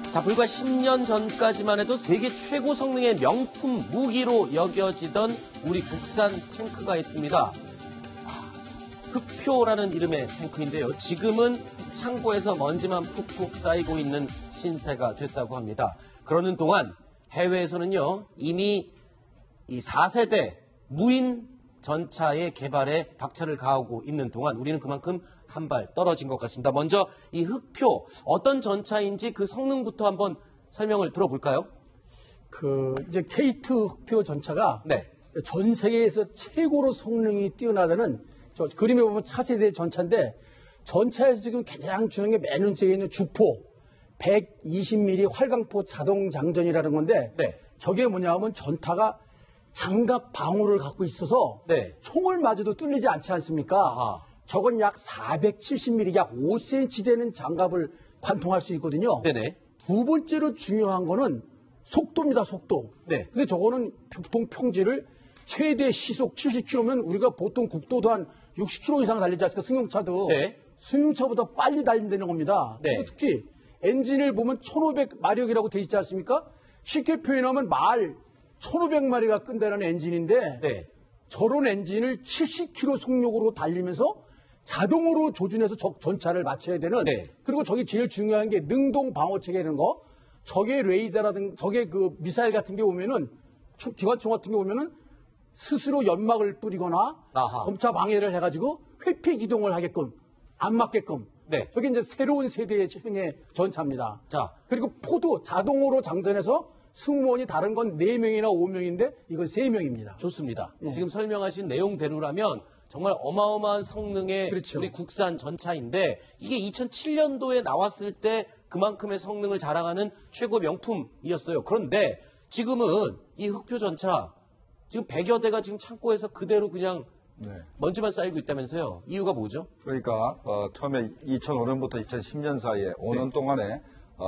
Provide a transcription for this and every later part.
자, 불과 10년 전까지만 해도 세계 최고 성능의 명품 무기로 여겨지던 우리 국산 탱크가 있습니다. 흑표라는 이름의 탱크인데요. 지금은 창고에서 먼지만 푹푹 쌓이고 있는 신세가 됐다고 합니다. 그러는 동안 해외에서는요, 이미 이 4세대 무인 전차의 개발에 박차를 가하고 있는 동안 우리는 그만큼 한 발 떨어진 것 같습니다. 먼저 이 흑표, 어떤 전차인지 그 성능부터 한번 설명을 들어볼까요? 이제 K2 흑표 전차가 네. 전 세계에서 최고로 성능이 뛰어나다는 저 그림에 보면 차세대 전차인데 전차에서 지금 가장 중요한 게 맨 왼쪽에 있는 주포 120mm 활강포 자동 장전이라는 건데 네. 저게 뭐냐면 전타가 장갑 방울을 갖고 있어서 네. 총을 맞아도 뚫리지 않지 않습니까? 아하. 저건 약 470mm, 약 5cm 되는 장갑을 관통할 수 있거든요. 네네. 두 번째로 중요한 거는 속도입니다, 속도. 네. 근데 저거는 보통 평지를 최대 시속 70km면 우리가 보통 국도도 한 60km 이상 달리지 않습니까? 승용차도. 네. 승용차보다 빨리 달린다는 겁니다. 네. 그리고 특히 엔진을 보면 1500마력이라고 돼 있지 않습니까? 쉽게 표현하면 말 1500마리가 끈다는 엔진인데 네. 저런 엔진을 70km 속력으로 달리면서 자동으로 조준해서 적 전차를 맞춰야 되는. 네. 그리고 저기 제일 중요한 게 능동 방어 체계라는 거. 적의 레이더라든가 적의 그 미사일 같은 게 오면은 기관총 같은 게 오면은 스스로 연막을 뿌리거나 아하. 검차 방해를 해가지고 회피 기동을 하게끔 안 맞게끔. 네. 저게 이제 새로운 세대의 형의 전차입니다. 자. 그리고 포도 자동으로 장전해서 승무원이 다른 건 4명이나 5명인데 이건 3명입니다. 좋습니다. 네. 지금 설명하신 내용대로라면 정말 어마어마한 성능의 그렇죠. 우리 국산 전차인데 이게 2007년도에 나왔을 때 그만큼의 성능을 자랑하는 최고 명품이었어요. 그런데 지금은 이 흑표 전차 지금 100여 대가 지금 창고에서 그대로 그냥 네. 먼지만 쌓이고 있다면서요. 이유가 뭐죠? 그러니까 처음에 2005년부터 2010년 사이에 5년 동안에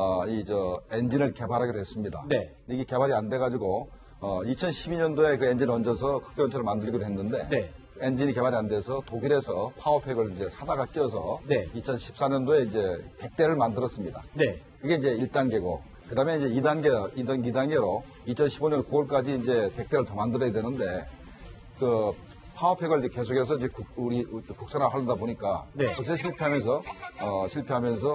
엔진을 개발하게 됐습니다. 네. 이게 개발이 안 돼가지고 2012년도에 그 엔진을 얹어서 흑표전차를 만들기로 했는데 네. 엔진이 개발이 안 돼서 독일에서 파워팩을 이제 사다가 껴서 네. 2014년도에 이제 100대를 만들었습니다. 네. 그게 이제 1단계고 그다음에 이제 2단계로 2015년 9월까지 이제 100대를 더 만들어야 되는데 그 파워팩을 이제 계속해서 이제 우리 국산화 하려다 보니까 네. 그래서 실패하면서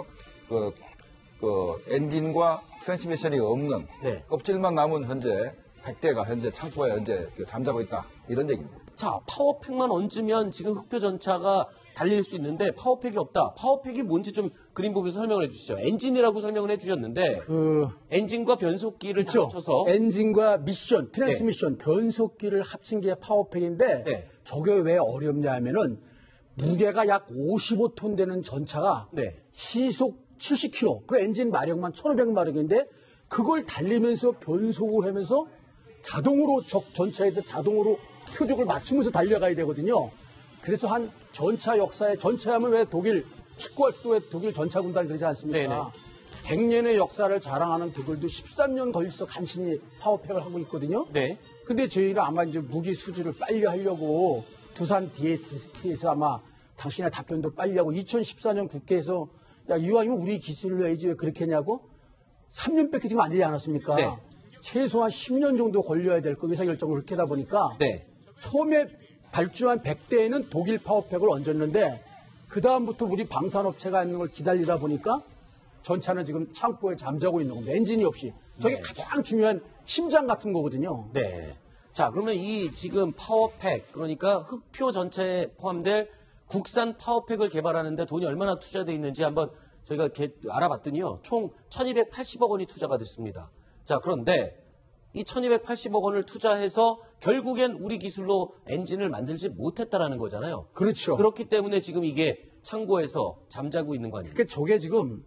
그 엔진과 트랜스미션이 없는 네. 껍질만 남은 현재 100대가 현재 창고에 현재 잠자고 있다 이런 얘기입니다. 자, 파워팩만 얹으면 지금 흑표 전차가 달릴 수 있는데 파워팩이 없다. 파워팩이 뭔지 좀 그림 보면서 설명을 해주시죠. 엔진이라고 설명을 해주셨는데 엔진과 변속기를 다 그렇죠. 합쳐서 엔진과 미션, 트랜스미션, 변속기를 합친 게 파워팩인데 네. 저게 왜 어렵냐 하면은 무게가 약 55톤 되는 전차가 네. 시속 70km, 그 엔진 마력만 1500마력인데 그걸 달리면서 변속을 하면서 자동으로 적 전차에서 자동으로 표적을 맞추면서 달려가야 되거든요. 그래서 한 전차 역사에 전차하면 왜 독일 축구할 때도 왜 독일 전차 군단 그러지 않습니까? 100년의 역사를 자랑하는 독일도 13년 걸려서 간신히 파워팩을 하고 있거든요. 네. 근데 저희가 아마 이제 무기 수주를 빨리 하려고 두산 DAT에서 아마 당신의 답변도 빨리 하고 2014년 국회에서 야, 이왕이면 우리 기술로 해야지 왜 그렇게 했냐고 3년밖에 지금 안 되지 않았습니까? 네. 최소한 10년 정도 걸려야 될 거 의사결정을 그렇게 하다 보니까 네. 처음에 발주한 100대에는 독일 파워팩을 얹었는데 그 다음부터 우리 방산업체가 있는 걸 기다리다 보니까 전차는 지금 창고에 잠자고 있는 겁니다. 엔진이 없이. 저게 네. 가장 중요한 심장 같은 거거든요. 네. 자, 그러면 이 지금 파워팩, 그러니까 흑표 전차에 포함될 국산 파워팩을 개발하는데 돈이 얼마나 투자되어 있는지 한번 저희가 알아봤더니요. 총 1280억 원이 투자가 됐습니다. 자, 그런데 이 1280억 원을 투자해서 결국엔 우리 기술로 엔진을 만들지 못했다라는 거잖아요. 그렇죠. 그렇기 때문에 지금 이게 창고에서 잠자고 있는 거 아닙니까? 그러니까 저게 지금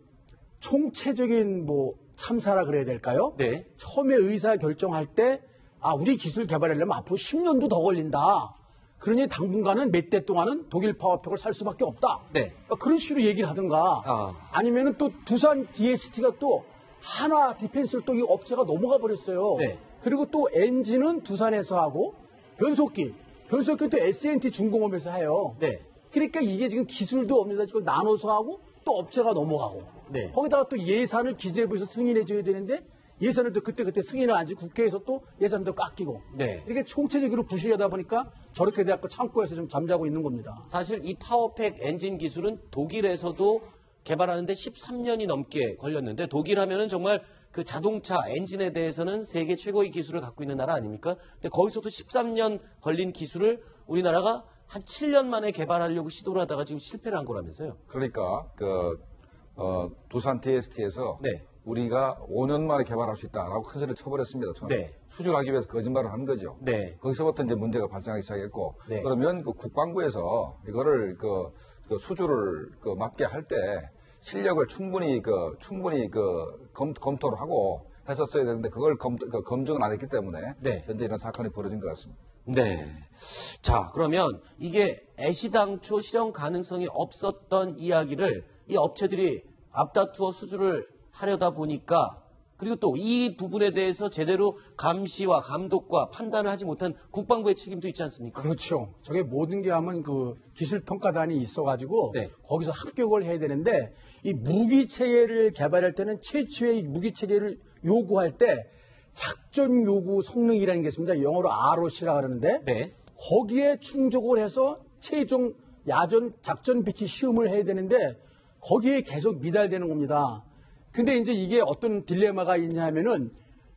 총체적인 참사라 그래야 될까요? 네. 처음에 의사 결정할 때 우리 기술 개발하려면 앞으로 10년도 더 걸린다. 그러니 당분간은 몇 대 동안은 독일 파워팩을 살 수밖에 없다. 네. 그런 식으로 얘기를 하든가. 아니면은 또 두산 DST가 또 하나 디펜스를 또 이 업체가 넘어가 버렸어요. 네. 그리고 또 엔진은 두산에서 하고 변속기는 또 S&T 중공업에서 해요. 네. 그러니까 이게 지금 기술도 없는데 지금 나눠서 하고 또 또 업체가 넘어가고 네. 거기다가 또 예산을 기재부에서 승인해 줘야 되는데 예산을 또 그때 승인을 안 주고 국회에서 또 예산도 깎이고 네. 이렇게 총체적으로 부실하다 보니까 저렇게 돼갖고 창고에서 좀 잠자고 있는 겁니다. 사실 이 파워팩 엔진 기술은 독일에서도 개발하는데 13년이 넘게 걸렸는데 독일 하면은 정말 그 자동차 엔진에 대해서는 세계 최고의 기술을 갖고 있는 나라 아닙니까? 근데 거기서도 13년 걸린 기술을 우리나라가 한 7년 만에 개발하려고 시도를 하다가 지금 실패를 한 거라면서요. 그러니까 두산 TST에서 네. 우리가 5년 만에 개발할 수 있다라고 큰 소리를 쳐버렸습니다. 처음에. 네. 수주하기 위해서 거짓말을 한 거죠. 네. 거기서부터 이제 문제가 발생하기 시작했고 네. 그러면 그 국방부에서 이거를 그 수주를 맞게 할 때 실력을 충분히 검토를 하고 했었어야 되는데 그걸 검증을 안 했기 때문에 네. 현재 이런 사건이 벌어진 것 같습니다. 네. 자, 그러면 이게 애시당초 실현 가능성이 없었던 이야기를 이 업체들이 앞다투어 수주를 하려다 보니까 그리고 또 이 부분에 대해서 제대로 감시와 감독과 판단을 하지 못한 국방부의 책임도 있지 않습니까? 그렇죠. 저게 모든 게 하면 그 기술평가단이 있어가지고 네. 거기서 합격을 해야 되는데 이 무기체계를 개발할 때는 최초의 무기체계를 요구할 때 작전 요구 성능이라는 게 있습니다. 영어로 ROC라고 하는데 네. 거기에 충족을 해서 최종 야전 작전 비치 시험을 해야 되는데 거기에 계속 미달되는 겁니다. 근데 이제 이게 어떤 딜레마가 있냐 하면은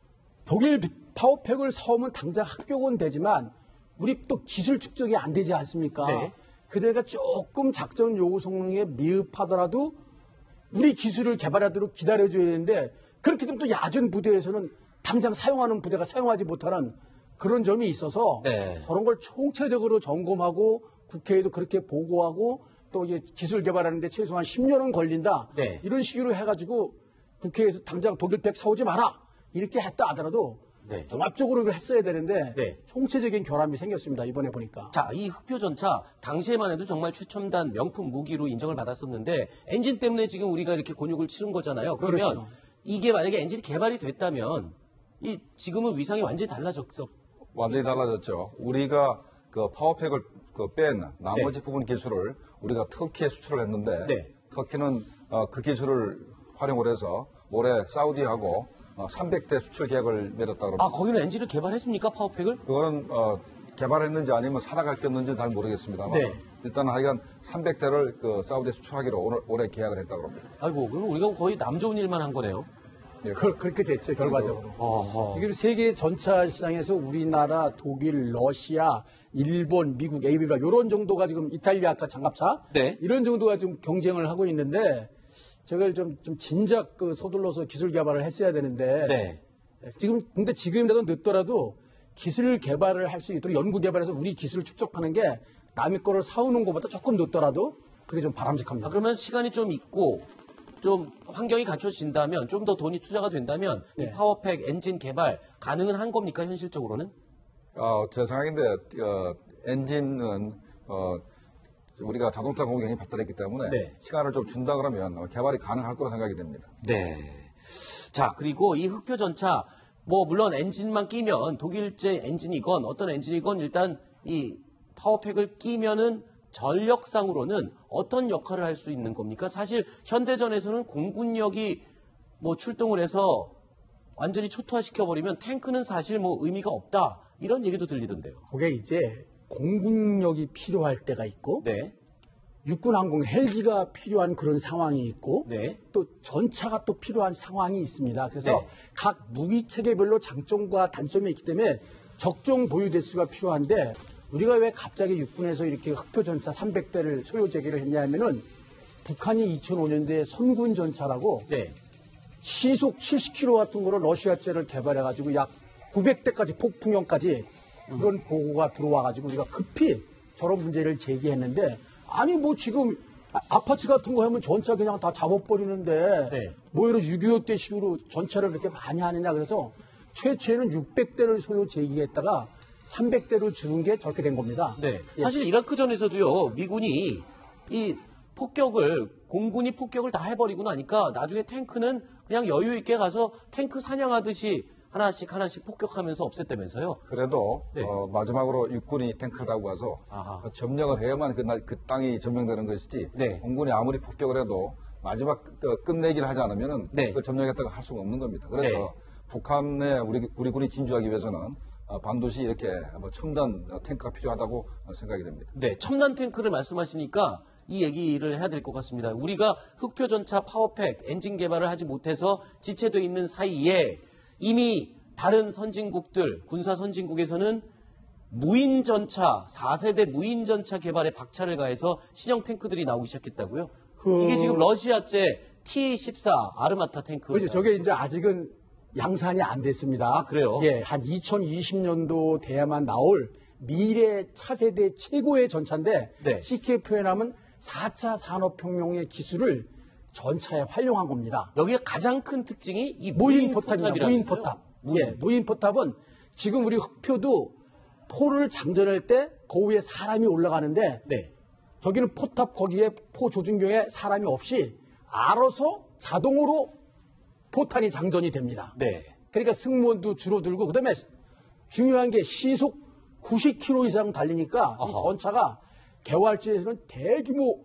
독일 파워팩을 사오면 당장 합격은 되지만 우리 또 기술 축적이 안 되지 않습니까? 네. 그대가 조금 작전 요구 성능에 미흡하더라도 우리 기술을 개발하도록 기다려줘야 되는데 그렇게 되면 또 야전 부대에서는 당장 사용하는 부대가 사용하지 못하는 그런 점이 있어서 네. 저런 걸 총체적으로 점검하고 국회에도 그렇게 보고하고 또 이게 기술 개발하는데 최소한 10년은 걸린다. 네. 이런 식으로 해가지고 국회에서 당장 독일팩 사오지 마라. 이렇게 했다 하더라도 네. 종합적으로 이걸 했어야 되는데 네. 총체적인 결함이 생겼습니다. 이번에 보니까. 자, 이 흑표 전차 당시에만 해도 정말 최첨단 명품 무기로 인정을 받았었는데 엔진 때문에 지금 우리가 이렇게 곤욕을 치른 거잖아요. 그러면 그렇죠. 이게 만약에 엔진이 개발이 됐다면 이 지금은 위상이 완전히 달라졌어. 완전히 달라졌죠. 우리가 그 파워팩을 뺀 나머지 네. 부분 기술을 우리가 터키에 수출을 했는데 네. 터키는 그 기술을 활용을 해서 올해 사우디하고 300대 수출 계약을 맺었다고 합니다. 아, 거기는 엔진을 개발했습니까? 파워팩을? 그거는 개발했는지 아니면 사다가 꼈는지는 잘 모르겠습니다만 네. 일단은 하여간 300대를 그 사우디에 수출하기로 올해 계약을 했다고 합니다. 아이고, 그럼 우리가 거의 남 좋은 일만 한 거네요. 예, 그렇게 됐죠, 결과적으로. 어허. 이게 세계 전차 시장에서 우리나라, 독일, 러시아, 일본, 미국, ABB 이런 정도가 지금 이탈리아 아까 장갑차 네. 이런 정도가 좀 경쟁을 하고 있는데 저걸 좀 진작 서둘러서 기술 개발을 했어야 되는데 네. 근데 지금이라도 늦더라도 기술 개발을 할 수 있도록 연구 개발해서 우리 기술을 축적하는 게 남의 거를 사오는 것보다 조금 늦더라도 그게 좀 바람직합니다. 아, 그러면 시간이 좀 있고 좀 환경이 갖춰진다면 좀 더 돈이 투자가 된다면 이 네. 파워팩 엔진 개발 가능은 한 겁니까 현실적으로는? 제 생각인데 엔진은 우리가 자동차 공격이 발달했기 때문에 네. 시간을 좀 준다 그러면 개발이 가능할 거라 생각이 됩니다. 네. 자, 그리고 이 흑표 전차 물론 엔진만 끼면 독일제 엔진이건 어떤 엔진이건 일단 이 파워팩을 끼면은 전력상으로는 어떤 역할을 할 수 있는 겁니까? 사실 현대전에서는 공군력이 출동을 해서 완전히 초토화시켜버리면 탱크는 사실 의미가 없다. 이런 얘기도 들리던데요. 그게 이제 공군력이 필요할 때가 있고 네. 육군 항공 헬기가 필요한 그런 상황이 있고 네. 또 전차가 또 필요한 상황이 있습니다. 그래서 네. 각 무기 체계별로 장점과 단점이 있기 때문에 적정 보유 대수가 필요한데 우리가 왜 갑자기 육군에서 이렇게 흑표 전차 300대를 소요 제기를 했냐 하면은 북한이 2005년도에 선군 전차라고 네. 시속 70km 같은 거를 러시아제를 개발해가지고 약 900대까지 폭풍형까지 그런 보고가 들어와가지고 우리가 급히 저런 문제를 제기했는데 아니 지금 아파치 같은 거 하면 전차 그냥 다 잡아버리는데 네. 이런 6.25 때 식으로 전차를 그렇게 많이 하느냐 그래서 최초에는 600대를 소요 제기했다가 300대로 줄은 게 저렇게 된 겁니다. 네. 예. 사실 이라크전에서도요, 미군이 이 공군이 폭격을 다 해버리고 나니까 나중에 탱크는 그냥 여유있게 가서 탱크 사냥하듯이 하나씩 폭격하면서 없앴다면서요. 그래도 네. 마지막으로 육군이 탱크를 타고 가서 아하. 점령을 해야만 그 땅이 점령되는 것이지 네. 공군이 아무리 폭격을 해도 마지막 끝내기를 하지 않으면은 네. 그걸 점령했다고 할 수가 없는 겁니다. 그래서 네. 북한에 우리 군이 진주하기 위해서는 반드시 이렇게 뭐 첨단 탱크가 필요하다고 생각이 됩니다. 네, 첨단 탱크를 말씀하시니까 이 얘기를 해야 될 것 같습니다. 우리가 흑표 전차 파워팩 엔진 개발을 하지 못해서 지체되어 있는 사이에 이미 다른 선진국들, 군사 선진국에서는 무인 전차, 4세대 무인 전차 개발에 박차를 가해서 시정 탱크들이 나오기 시작했다고요? 이게 지금 러시아제 T-14 아르마타 탱크. 그렇죠. 저게 이제 아직은 양산이 안 됐습니다. 아, 그래요? 예, 한 2020년도 돼야만 나올 미래 차세대 최고의 전차인데 네. 쉽게 표현하면 4차 산업혁명의 기술을 전차에 활용한 겁니다. 여기가 가장 큰 특징이 이 무인 포탑입니다. 무인 포탑이라면서요? 포탑. 예, 무인 포탑은 지금 우리 흑표도 포를 장전할 때 그 위에 사람이 올라가는데 네. 저기는 포탑 거기에 포 조준경에 사람이 없이 알아서 자동으로 포탄이 장전이 됩니다. 네. 그러니까 승무원도 줄어들고 그다음에 중요한 게 시속 90km 이상 달리니까 이 어허. 전차가 개활지에서는 대규모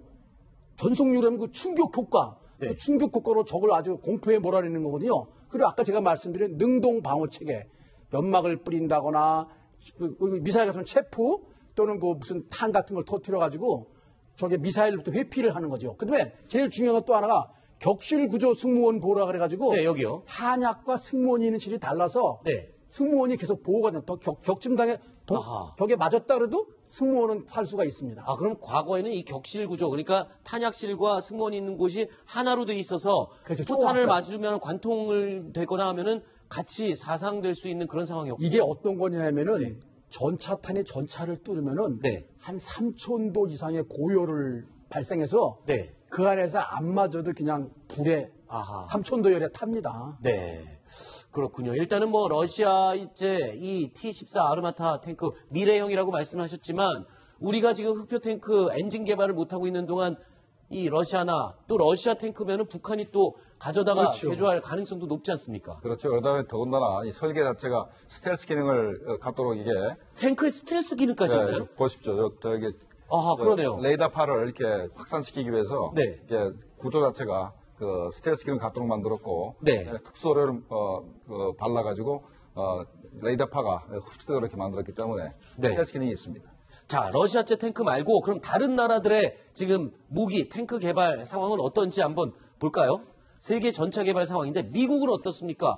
전속률하면 그 충격 효과, 네. 그 충격 효과로 적을 아주 공포에 몰아내는 거거든요. 그리고 아까 제가 말씀드린 능동 방어 체계, 연막을 뿌린다거나 미사일 같은 체프 또는 그 무슨 탄 같은 걸 터뜨려 가지고 저게 미사일부터 회피를 하는 거죠. 그다음에 제일 중요한 건 또 하나가 격실 구조 승무원 보호라 그래가지고 네, 여기요. 탄약과 승무원이 있는 실이 달라서 네. 승무원이 계속 보호가 돼. 격침당해 아하. 벽에 맞았다 그래도 승무원은 살 수가 있습니다. 아, 그럼 과거에는 이 격실 구조, 그러니까 탄약실과 승무원이 있는 곳이 하나로 돼 있어서 그렇죠. 포탄을 좀 맞으면 관통을 되거나 하면은 같이 사상될 수 있는 그런 상황이었고. 이게 어떤 거냐면은 전차탄이 전차를 뚫으면은 네. 한 3,000도 이상의 고열을 발생해서 네. 그 안에서 안 맞아도 그냥 불에 아하. 3,000도 열에 탑니다. 네. 그렇군요. 일단은 뭐 러시아제 이 T-14 아르마타 탱크 미래형이라고 말씀하셨지만 우리가 지금 흑표 탱크 엔진 개발을 못하고 있는 동안 이 러시아나 또 러시아 탱크면은 북한이 또 가져다가 그렇죠. 개조할 가능성도 높지 않습니까? 그렇죠. 그다음에 더군다나 이 설계 자체가 스텔스 기능을 갖도록 이게 탱크에 스텔스 기능까지 있나요? 보십시오. 저기 아하, 그러네요. 레이더파를 이렇게 확산시키기 위해서 네. 이게 구조 자체가 그 스텔스 기능 갖도록 만들었고 네. 특수오를 발라가지고 레이더파가 흡수되도록 이렇게 만들었기 때문에 네. 스텔스 기능이 있습니다. 자, 러시아제 탱크 말고 그럼 다른 나라들의 지금 무기, 탱크 개발 상황은 어떤지 한번 볼까요? 세계 전차 개발 상황인데 미국은 어떻습니까?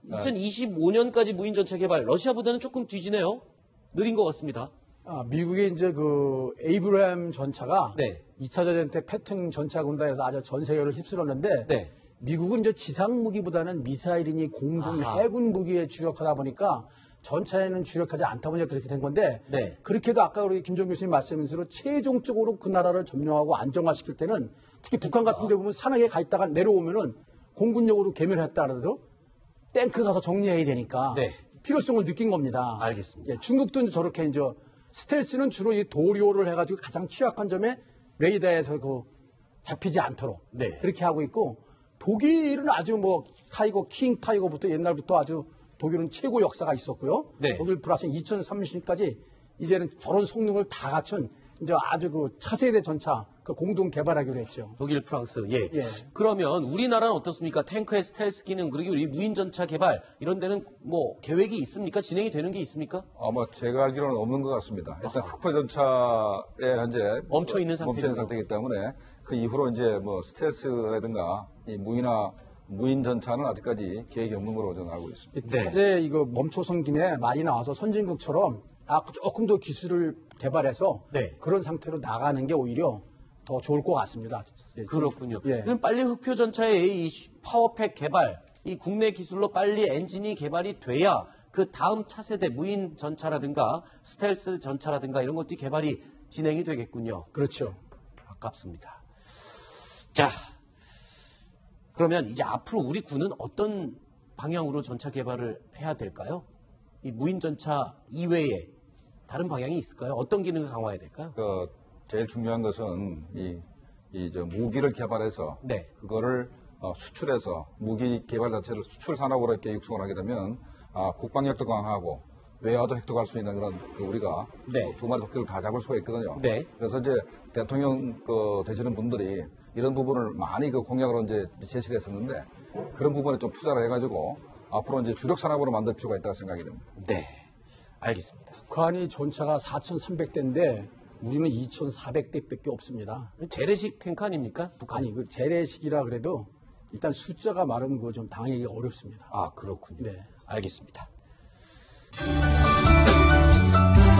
2025년까지 무인 전차 개발, 러시아보다는 조금 뒤지네요. 느린 것 같습니다. 미국의 이제 그 에이브라함 전차가 네. 2차 대전 때 패튼 전차 군단에서 아주 전 세계를 휩쓸었는데 네. 미국은 이제 지상 무기보다는 미사일이니 공군 아하. 해군 무기에 주력하다 보니까 전차에는 주력하지 않다 보니까 그렇게 된 건데 네. 그렇게도 아까 우리 김정 교수님 말씀대로 최종적으로 그 나라를 점령하고 안정화시킬 때는 특히 북한 같은 데 보면 산악에 가 있다가 내려오면은 공군력으로 개멸했다 하더라도 탱크 가서 정리해야 되니까 네. 필요성을 느낀 겁니다. 알겠습니다. 예, 중국도 이제 저렇게 이제 스텔스는 주로 이 도료를 해가지고 가장 취약한 점에 레이더에서 그 잡히지 않도록 네. 그렇게 하고 있고 독일은 아주 뭐 타이거 킹 타이거부터 옛날부터 아주 독일은 최고 역사가 있었고요. 네. 독일 플러스 2030까지 이제는 저런 성능을 다 갖춘 이제 아주 그 차세대 전차 그 공동 개발하기로 했죠. 독일, 프랑스. 예. 예. 그러면 우리나라는 어떻습니까? 탱크의 스텔스 기능 그리고 우리 무인 전차 개발 이런 데는 뭐 계획이 있습니까? 진행이 되는 게 있습니까? 아마 제가 알기로는 없는 것 같습니다. 일단 흑표 전차에 현재 멈춰 있는 멈춰 있는 상태이기 때문에 그 이후로 이제 뭐 스텔스라든가 이 무인 전차는 아직까지 계획이 없는 걸로 저는 알고 있습니다. 네. 차제 이거 멈춰선 김에 말이 나와서 선진국처럼 조금 더 기술을 개발해서 네. 그런 상태로 나가는 게 오히려 더 좋을 것 같습니다. 예, 그렇군요. 예. 그럼 빨리 흑표 전차의 이 파워팩 개발, 이 국내 기술로 빨리 엔진이 개발이 돼야 그 다음 차세대 무인 전차라든가 스텔스 전차라든가 이런 것들이 개발이 진행이 되겠군요. 그렇죠. 아깝습니다. 자, 그러면 이제 앞으로 우리 군은 어떤 방향으로 전차 개발을 해야 될까요? 이 무인 전차 이외에 다른 방향이 있을까요? 어떤 기능을 강화해야 될까요? 그 제일 중요한 것은 저 무기를 개발해서 네. 그거를 수출해서 무기 개발 자체를 수출 산업으로 이렇게 육성을 하게 되면 국방력도 강화하고 외화도 획득할 수 있는 그런 우리가 네. 두 마리 토끼를 다 잡을 수가 있거든요. 네. 그래서 이제 대통령 되시는 분들이 이런 부분을 많이 그 공약으로 이제 제시를 했었는데 그런 부분에 좀 투자를 해가지고 앞으로 이제 주력 산업으로 만들 필요가 있다고 생각이 듭니다. 네, 알겠습니다. 북한이 전차가 4,300대인데 우리는 2,400대밖에 없습니다. 재래식 탱크 아닙니까? 북한. 아니 그 재래식이라 그래도 일단 숫자가 많으면 그거 좀 당하기가 어렵습니다. 아, 그렇군요. 네. 알겠습니다.